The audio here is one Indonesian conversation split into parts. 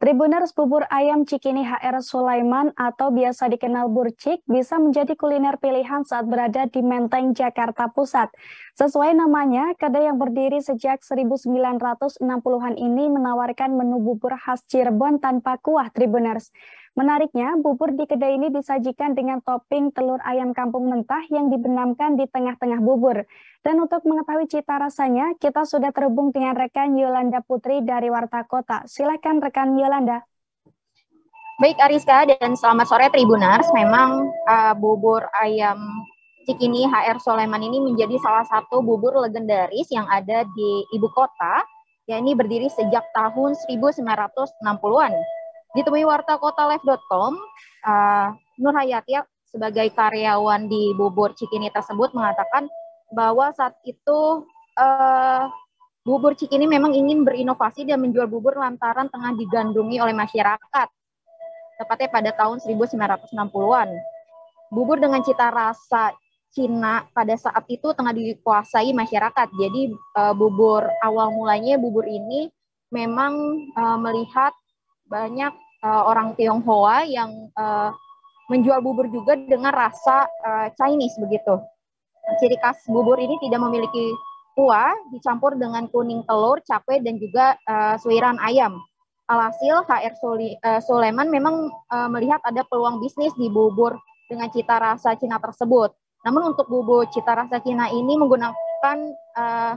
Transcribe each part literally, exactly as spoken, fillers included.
Tribuners, bubur ayam Cikini H R Sulaiman atau biasa dikenal Burcik bisa menjadi kuliner pilihan saat berada di Menteng, Jakarta Pusat. Sesuai namanya, kedai yang berdiri sejak seribu sembilan ratus enam puluhan ini menawarkan menu bubur khas Cirebon tanpa kuah, Tribuners. Menariknya, bubur di kedai ini disajikan dengan topping telur ayam kampung mentah yang dibenamkan di tengah-tengah bubur. Dan untuk mengetahui cita rasanya, kita sudah terhubung dengan rekan Yolanda Putri dari Warta Kota. Silakan rekan Yolanda. Baik Ariska dan selamat sore Tribuners. Memang uh, bubur ayam Cikini H R Sulaiman ini menjadi salah satu bubur legendaris yang ada di ibu kota, yakni berdiri sejak tahun seribu sembilan ratus enam puluhan. Ditemui warta kota live dot com, uh, Nur Hayati sebagai karyawan di bubur Cikini tersebut mengatakan bahwa saat itu uh, bubur Cikini memang ingin berinovasi dan menjual bubur lantaran tengah digandrungi oleh masyarakat, tepatnya pada tahun seribu sembilan ratus enam puluhan. Bubur dengan cita rasa Cina pada saat itu tengah dikuasai masyarakat. Jadi uh, bubur awal mulanya bubur ini memang uh, melihat banyak uh, orang Tionghoa yang uh, menjual bubur juga dengan rasa uh, Chinese begitu. Ciri khas bubur ini tidak memiliki kuah, dicampur dengan kuning telur, cabai dan juga uh, suiran ayam. Alhasil H R Sulaiman memang uh, melihat ada peluang bisnis di bubur dengan cita rasa Cina tersebut. Namun untuk bubur cita rasa Cina ini menggunakan uh,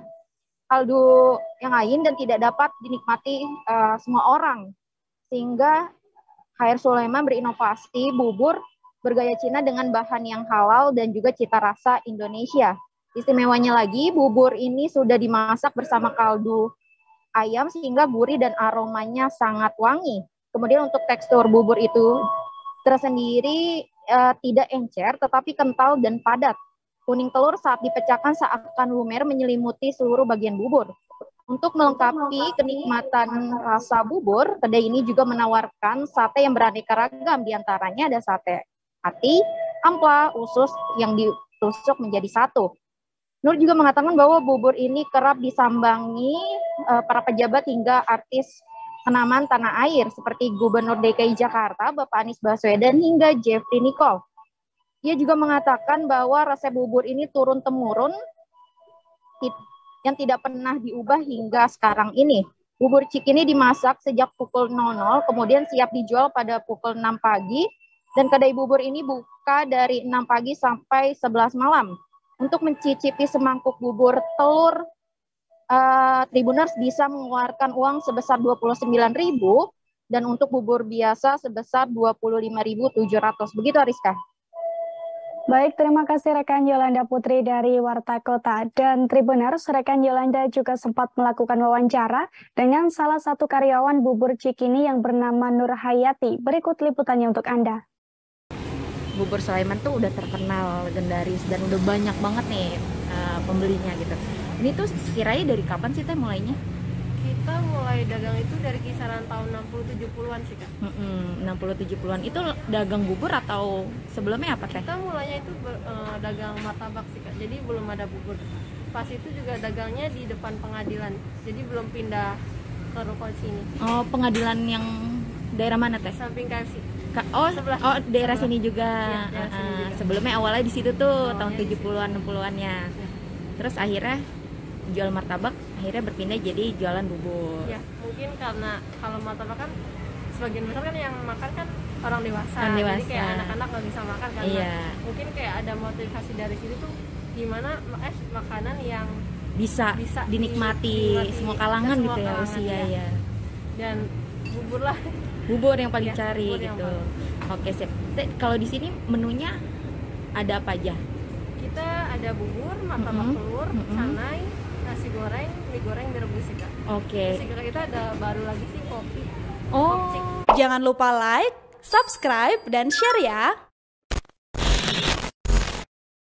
kaldu yang lain dan tidak dapat dinikmati uh, semua orang. Sehingga H R Sulaiman berinovasi bubur bergaya Cina dengan bahan yang halal dan juga cita rasa Indonesia. Istimewanya lagi, bubur ini sudah dimasak bersama kaldu ayam sehingga gurih dan aromanya sangat wangi. Kemudian untuk tekstur bubur itu tersendiri eh, tidak encer tetapi kental dan padat. Kuning telur saat dipecahkan seakan lumer menyelimuti seluruh bagian bubur. Untuk melengkapi kenikmatan rasa bubur, kedai ini juga menawarkan sate yang beraneka ragam, diantaranya ada sate hati, ampla, usus yang ditusuk menjadi satu. Nur juga mengatakan bahwa bubur ini kerap disambangi uh, para pejabat hingga artis kenamaan tanah air seperti Gubernur D K I Jakarta, Bapak Anies Baswedan hingga Jeffrey Nicole. Ia juga mengatakan bahwa resep bubur ini turun-temurun yang tidak pernah diubah hingga sekarang ini. Bubur Cikini dimasak sejak pukul nol nol, kemudian siap dijual pada pukul enam pagi, dan kedai bubur ini buka dari enam pagi sampai sebelas malam. Untuk mencicipi semangkuk bubur telur, uh, Tribuners bisa mengeluarkan uang sebesar dua puluh sembilan ribu rupiah dan untuk bubur biasa sebesar dua puluh lima ribu tujuh ratus rupiah. Begitu Ariska. Baik, terima kasih rekan Yolanda Putri dari Warta Kota. Dan Tribuners, rekan Yolanda juga sempat melakukan wawancara dengan salah satu karyawan bubur Cikini yang bernama Nur Hayati. Berikut liputannya untuk Anda. Bubur Sulaiman tuh udah terkenal, legendaris, dan udah banyak banget nih uh, pembelinya gitu. Ini tuh sekiranya dari kapan sih teh mulainya? Kita mulai dagang itu dari kisaran tahun enam puluh tujuh puluhan sih Kak. Mm-mm, enam puluh tujuh puluhan. Itu dagang bubur atau sebelumnya apa teh? Kita mulainya itu uh, dagang martabak sih Kak, jadi belum ada bubur. Pas itu juga dagangnya di depan pengadilan, jadi belum pindah ke ruko sini. Oh, pengadilan yang daerah mana teh? Samping K F C. Oh, sebelah, oh daerah sebelah. sini juga. Ya, daerah uh, sini juga. Sebelumnya awalnya di situ tuh Awalnya tahun tujuh puluhan enam puluhan-nya. Ya. Terus akhirnya jual martabak, akhirnya berpindah jadi jualan bubur. Ya, mungkin karena kalau martabak kan sebagian besar kan yang makan kan orang dewasa. Orang dewasa. Jadi kayak anak-anak nggak bisa makan karena iya. mungkin kayak ada motivasi dari sini tuh gimana eh makanan yang bisa, bisa dinikmati, dinikmati semua kalangan semua gitu ya, kalangan, usia ya. ya. Dan bubur lah. Bubur yang paling ya, cari gitu. Paling. Oke, sip. Kalau di sini menunya ada apa aja? Kita ada bubur, martabak mm-hmm. telur, mm-hmm. canai, nasi goreng, mie goreng direbus sih Kak. Oke. Terus kita ada baru lagi sih kopi. Oh. Jangan lupa like, subscribe, dan share ya.